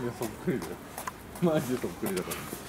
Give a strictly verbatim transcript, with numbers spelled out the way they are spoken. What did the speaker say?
やそっくりだよマジでそっくりだから